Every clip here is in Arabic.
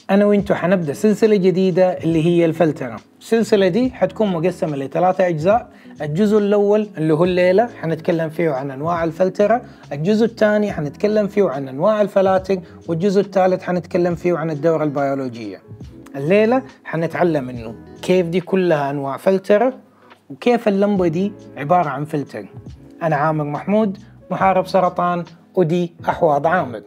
أنا وإنتو حنبدأ سلسلة جديدة اللي هي الفلترة. السلسلة دي حتكون مقسمة لثلاثة أجزاء. الجزء الأول اللي هو الليلة حنتكلم فيه عن أنواع الفلترة، الجزء الثاني حنتكلم فيه عن أنواع الفلاتر، والجزء الثالث حنتكلم فيه عن الدورة البيولوجية. الليلة حنتعلم إنه كيف دي كلها أنواع فلترة وكيف اللمبة دي عبارة عن فلتر. أنا عامر محمود، محارب سرطان، ودي أحواض عامر.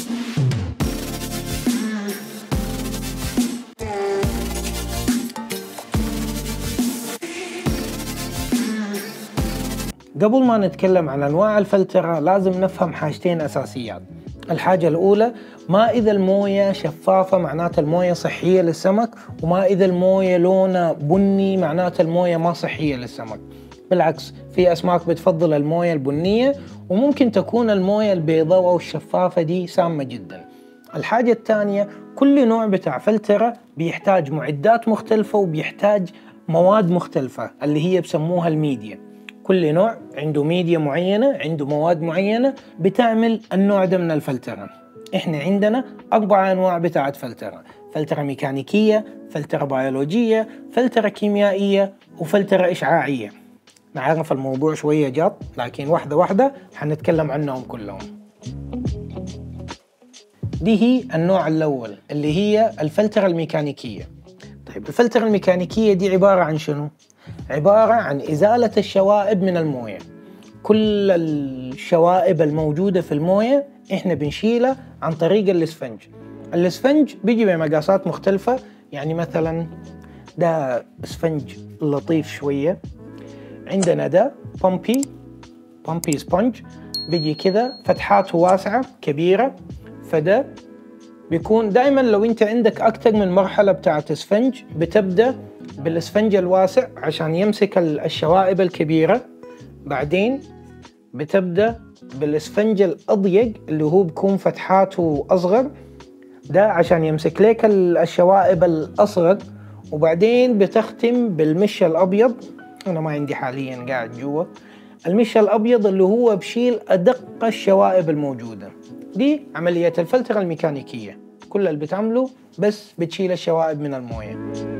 قبل ما نتكلم عن أنواع الفلترة لازم نفهم حاجتين أساسيات. الحاجة الأولى، ما إذا الموية شفافة معناته الموية صحية للسمك، وما إذا الموية لونها بني معناته الموية ما صحية للسمك. بالعكس، في أسماك بتفضل الموية البنية، وممكن تكون الموية البيضاء أو الشفافة دي سامة جدا. الحاجة الثانية، كل نوع بتاع فلترة بيحتاج معدات مختلفة وبيحتاج مواد مختلفة اللي هي بسموها الميديا. كل نوع عنده ميديا معينة، عنده مواد معينة بتعمل النوع ده من الفلترة. احنا عندنا 4 أنواع بتاعت فلترة: فلترة ميكانيكية، فلترة بيولوجية، فلترة كيميائية، وفلترة إشعاعية. نعرف الموضوع شوية جات، لكن واحدة واحدة حنتكلم عنهم كلهم. دي هي النوع الأول اللي هي الفلترة الميكانيكية. طيب، الفلترة الميكانيكية دي عبارة عن شنو؟ عبارة عن إزالة الشوائب من الموية. كل الشوائب الموجودة في الموية إحنا بنشيلها عن طريق الإسفنج. الإسفنج بيجي بمقاسات مختلفة، يعني مثلا ده إسفنج لطيف شوية. عندنا ده بامبي سبونج، بيجي كده فتحاته واسعة كبيرة. فده بيكون دائما لو انت عندك اكتر من مرحلة بتاعت اسفنج، بتبدأ بالاسفنج الواسع عشان يمسك الشوائب الكبيرة، بعدين بتبدأ بالاسفنج الأضيق اللي هو بيكون فتحاته أصغر، ده عشان يمسك لك الشوائب الأصغر، وبعدين بتختم بالمش الأبيض. أنا ما عندي حاليا، قاعد جوا. المش الأبيض اللي هو بشيل أدق الشوائب الموجودة. دي عملية الفلترة الميكانيكية، كل اللي بتعمله بس بتشيل الشوائب من الموية.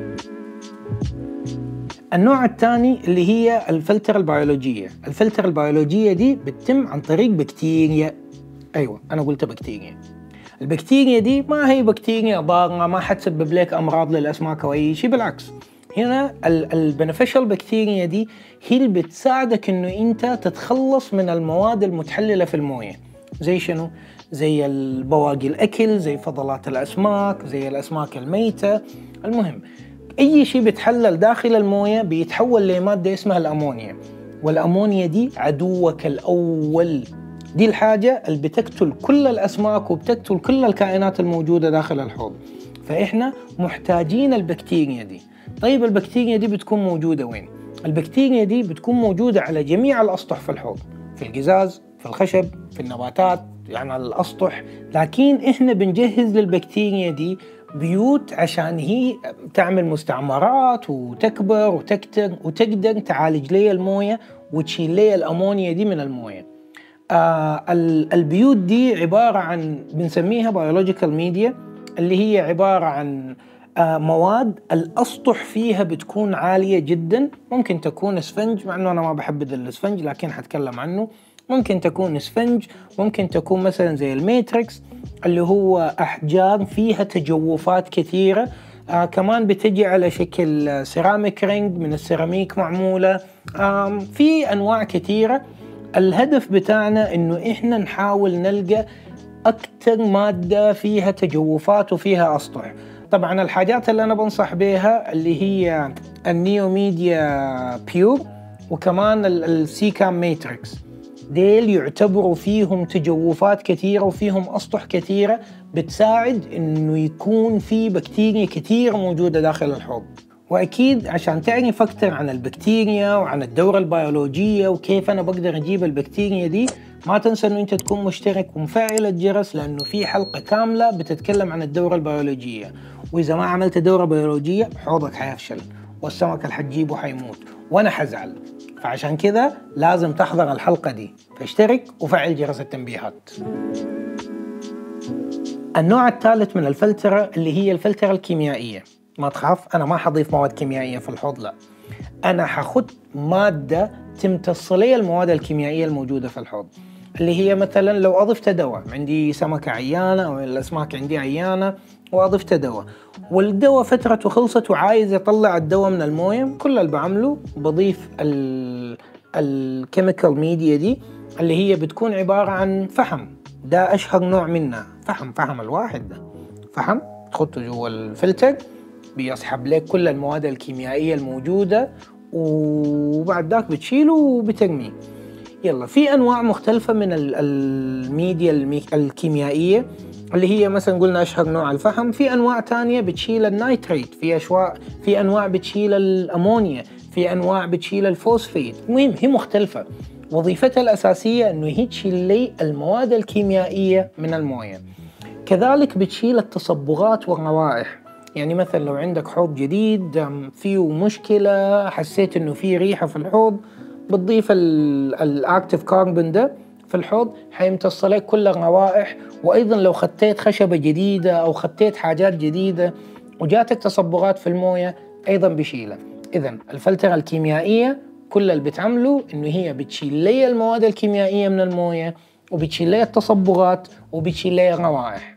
النوع الثاني اللي هي الفلترة البيولوجية. الفلترة البيولوجية دي بتتم عن طريق بكتيريا. أيوة، أنا قلت بكتيريا. البكتيريا دي ما هي بكتيريا ضارة، ما حتسبب لك أمراض للأسماك أو أي شيء، بالعكس. هنا البنفيشال بكتيريا دي هي اللي بتساعدك إنه أنت تتخلص من المواد المتحللة في الموية. زي شنو؟ زي البواقي الأكل، زي فضلات الأسماك، زي الأسماك الميتة. المهم، أي شيء بيتحلل داخل الموية بيتحول لمادة اسمها الأمونيا، والأمونيا دي عدوك الأول. دي الحاجة اللي بتقتل كل الأسماك وبتقتل كل الكائنات الموجودة داخل الحوض. فإحنا محتاجين البكتيريا دي. طيب، البكتيريا دي بتكون موجودة وين؟ البكتيريا دي بتكون موجودة على جميع الأسطح في الحوض، في القزاز، في الخشب، في النباتات، يعني على الأسطح. لكن إحنا بنجهز للبكتيريا دي بيوت عشان هي تعمل مستعمرات وتكبر وتكتر وتقدر تعالج لي الموية وتشيل لي الأمونيا دي من الموية. البيوت دي عبارة عن بنسميها بيولوجيكال ميديا، اللي هي عبارة عن مواد الأسطح فيها بتكون عالية جدا. ممكن تكون اسفنج، مع أنه أنا ما بحب الاسفنج لكن حتكلم عنه. ممكن تكون اسفنج، ممكن تكون مثلا زي الماتريكس اللي هو أحجار فيها تجوفات كثيرة. كمان بتجي على شكل سيراميك رينج من السيراميك معمولة. في أنواع كثيرة. الهدف بتاعنا إنه إحنا نحاول نلقى أكتر مادة فيها تجوفات وفيها أسطح. طبعا الحاجات اللي أنا بنصح بها اللي هي النيوميديا بيور، وكمان السيكام ماتريكس. ديل يعتبروا فيهم تجوفات كثيرة وفيهم أسطح كثيرة، بتساعد إنه يكون في بكتيريا كثيرة موجودة داخل الحوض. وأكيد عشان تعرف أكتر عن البكتيريا وعن الدورة البيولوجية وكيف أنا بقدر أجيب البكتيريا دي، ما تنسى إنه أنت تكون مشترك ومفعل الجرس، لأنه في حلقة كاملة بتتكلم عن الدورة البيولوجية. وإذا ما عملت دورة بيولوجية حوضك حيفشل، والسمك اللي حتجيبه حيموت، وأنا حزعل. فعشان كذا لازم تحضر الحلقة دي، فاشترك وفعل جرس التنبيهات. النوع الثالث من الفلترة اللي هي الفلترة الكيميائية. ما تخاف، أنا ما حضيف مواد كيميائية في الحوض، لا، أنا حخد مادة تمتص لي المواد الكيميائية الموجودة في الحوض، اللي هي مثلا لو أضفت دواء، عندي سمكة عيانة أو الأسماك عندي عيانة وأضفت دواء، والدواء فترته خلصت وعايز يطلع الدواء من الموية، كل اللي بعمله بضيف الكيميكال ميديا دي اللي هي بتكون عبارة عن فحم. ده أشهر نوع منها، فحم الواحد ده فحم تحطه جوا الفلتر، بيسحب لك كل المواد الكيميائية الموجودة، وبعد ذاك بتشيله وبترميه. يلا، في أنواع مختلفة من الميديا الكيميائية اللي هي مثلا قلنا أشهر نوع الفحم، في أنواع تانية بتشيل النايتريت، في أنواع بتشيل الأمونيا، في أنواع بتشيل الفوسفيت. المهم هي مختلفة، وظيفتها الأساسية أنه هي تشيل لي المواد الكيميائية من الموية. كذلك بتشيل التصبغات والروائح، يعني مثلا لو عندك حوض جديد فيه مشكلة، حسيت أنه فيه ريحة في الحوض، بتضيف الأكتيف كاربون ده في الحوض، حيمتص لك كل الروائح. وأيضا لو خطيت خشبة جديدة أو خطيت حاجات جديدة وجاتك تصبغات في الموية أيضا بيشيلها. إذن الفلترة الكيميائية كل اللي بتعمله إنه هي بتشيل لي المواد الكيميائية من الموية، وبتشيل لي التصبغات، وبتشيل لي الروائح.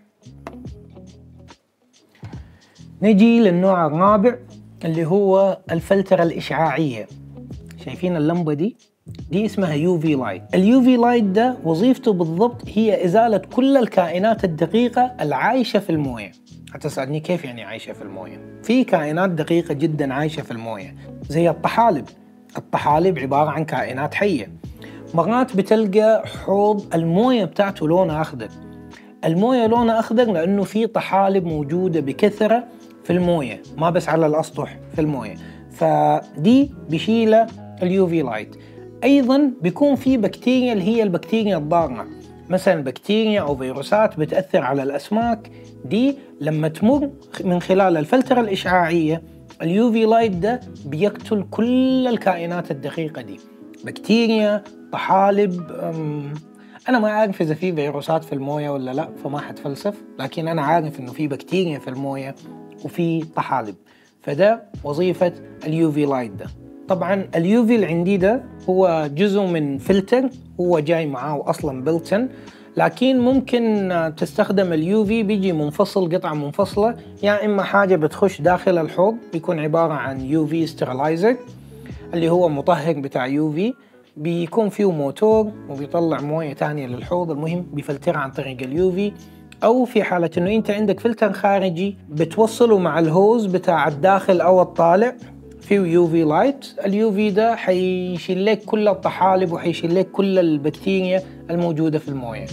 نجي للنوع الرابع اللي هو الفلترة الإشعاعية. شايفين اللمبة دي اسمها UV لايت. الUV لايت ده وظيفته بالضبط هي إزالة كل الكائنات الدقيقة العايشة في الموية. هتسألني كيف يعني عايشة في الموية؟ في كائنات دقيقة جدا عايشة في الموية زي الطحالب. الطحالب عبارة عن كائنات حية. مرات بتلقى حوض الموية بتاعته لونها أخضر. الموية لونها أخضر لأنه في طحالب موجودة بكثرة في الموية، ما بس على الأسطح، في الموية، فدي بشيلة اليوفي لايت. أيضا بيكون في بكتيريا اللي هي البكتيريا الضارة، مثلا بكتيريا أو فيروسات بتأثر على الأسماك، دي لما تمر من خلال الفلترة الإشعاعية اليوفي لايت ده بيقتل كل الكائنات الدقيقة دي، بكتيريا، طحالب. أنا ما أعرف إذا في فيروسات في الموية ولا لا، فما حتفلسف، لكن أنا عارف إنه في بكتيريا في الموية وفي طحالب، فده وظيفة اليوفي لايت ده. طبعا اليوفي اللي عندي ده هو جزء من فلتر، هو جاي معاه أصلا بلتن، لكن ممكن تستخدم اليوفي بيجي منفصل، قطعة منفصلة، يعني إما حاجة بتخش داخل الحوض بيكون عبارة عن يوفي ستيرلايزر اللي هو مطهر بتاع يوفي، بيكون فيه موتور وبيطلع موية تانية للحوض، المهم بيفلترها عن طريق اليوفي. أو في حالة إنه أنت عندك فلتر خارجي بتوصله مع الهوز بتاع الداخل أو الطالع فيه يوفي لايت، اليوفي ده حيشيل لك كل الطحالب وحيشيل لك كل البكتيريا الموجودة في الموية.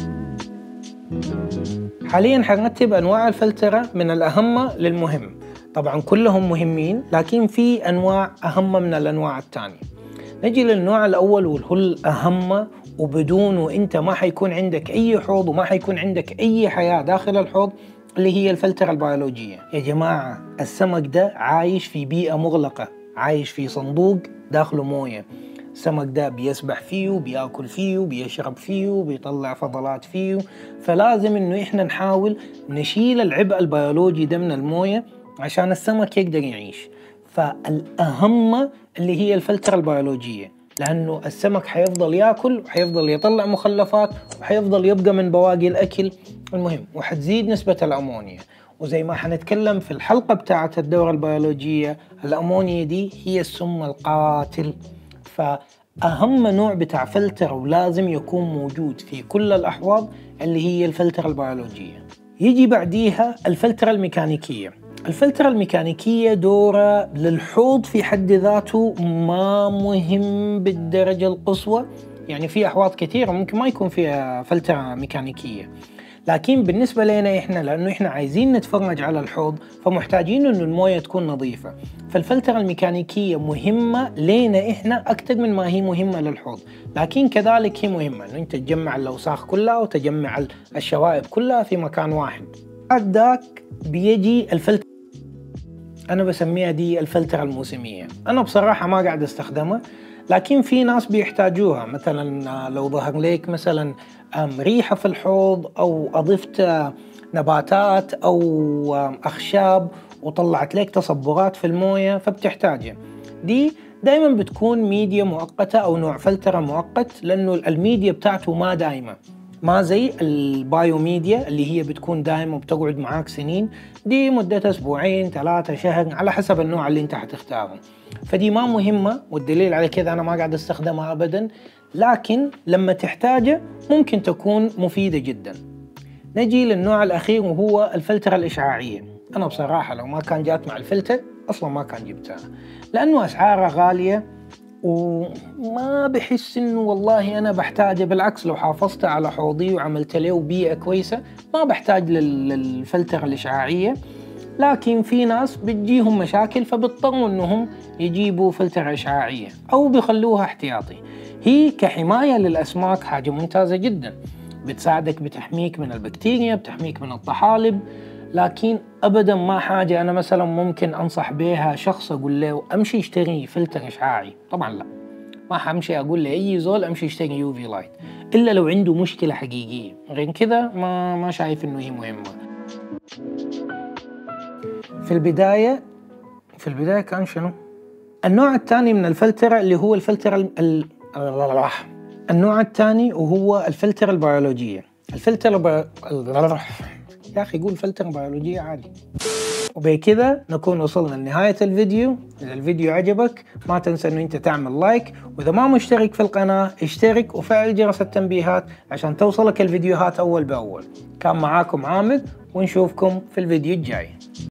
حاليا حنرتب أنواع الفلترة من الأهم للمهم، طبعا كلهم مهمين لكن في أنواع أهم من الأنواع الثانية. نجي للنوع الأول والهو الأهم، وبدونه أنت ما حيكون عندك أي حوض وما حيكون عندك أي حياة داخل الحوض، اللي هي الفلترة البيولوجية. يا جماعة السمك ده عايش في بيئة مغلقة، عايش في صندوق داخله موية، السمك ده بيسبح فيه، بياكل فيه، بيشرب فيه، بيطلع فضلات فيه، فلازم إنه إحنا نحاول نشيل العبء البيولوجي ده من الموية عشان السمك يقدر يعيش. فالأهم اللي هي الفلترة البيولوجية، لأنه السمك حيفضل يأكل وحيفضل يطلع مخلفات وحيفضل يبقى من بواقي الأكل، المهم وحتزيد نسبة الأمونيا. وزي ما حنتكلم في الحلقة بتاعة الدورة البيولوجية، الأمونيا دي هي السم القاتل. فأهم نوع بتاع فلتر ولازم يكون موجود في كل الأحواض اللي هي الفلترة البيولوجية. يجي بعديها الفلترة الميكانيكية. الفلترة الميكانيكية دورة للحوض في حد ذاته ما مهم بالدرجة القصوى، يعني في أحواض كثيرة ممكن ما يكون فيها فلترة ميكانيكية، لكن بالنسبة لنا إحنا لأنه إحنا عايزين نتفرج على الحوض فمحتاجين إنه الموية تكون نظيفة، فالفلترة الميكانيكية مهمة لنا إحنا أكثر من ما هي مهمة للحوض، لكن كذلك هي مهمة إنه أنت تجمع الأوساخ كلها وتجمع الشوائب كلها في مكان واحد. بعد ذاك بيجي الفلترة، أنا بسميها دي الفلترة الموسمية. أنا بصراحة ما قاعد استخدمها، لكن في ناس بيحتاجوها، مثلا لو ظهر لك مثلا ريحة في الحوض أو أضفت نباتات أو أخشاب وطلعت لك تصبغات في الموية فبتحتاجها. دي دائما بتكون ميديا مؤقتة أو نوع فلترة مؤقت، لأنه الميديا بتاعته ما دائمة، ما زي البايو ميديا اللي هي بتكون دائمة وبتقعد معاك سنين. دي مدتها أسبوعين 3 شهر على حسب النوع اللي انت حتختاره، فدي ما مهمة، والدليل على كذا أنا ما قاعد استخدمها أبدا، لكن لما تحتاجها ممكن تكون مفيدة جدا. نجي للنوع الأخير وهو الفلترة الإشعاعية. أنا بصراحة لو ما كان جات مع الفلتر أصلا ما كان جبتها، لأنه أسعارها غالية وما بحس إنه والله أنا بحتاجه. بالعكس، لو حافظت على حوضي وعملت له بيئة كويسة ما بحتاج للفلترة الإشعاعية. لكن في ناس بتجيهم مشاكل فبيضطروا إنهم يجيبوا فلترة إشعاعية أو بيخلوها احتياطي. هي كحماية للأسماك حاجة ممتازة جدا، بتساعدك، بتحميك من البكتيريا، بتحميك من الطحالب، لكن ابدا ما حاجه انا مثلا ممكن انصح بها شخص اقول له امشي اشتري فلتر اشعاعي. طبعا لا، ما حمشي اقول لاي زول امشي اشتري يو في لايت الا لو عنده مشكله حقيقيه، غير كذا ما شايف انه هي مهمه. في البدايه كان شنو النوع الثاني من الفلتره، اللي هو الفلتر النوع الثاني وهو الفلتر البيولوجيه. يا أخي قول فلتر بيولوجية عادي. وبكذا نكون وصلنا لنهاية الفيديو. إذا الفيديو عجبك ما تنسى إنه أنت تعمل لايك، وإذا ما مشترك في القناة اشترك وفعل جرس التنبيهات عشان توصلك الفيديوهات أول بأول. كان معاكم عامر، ونشوفكم في الفيديو الجاي.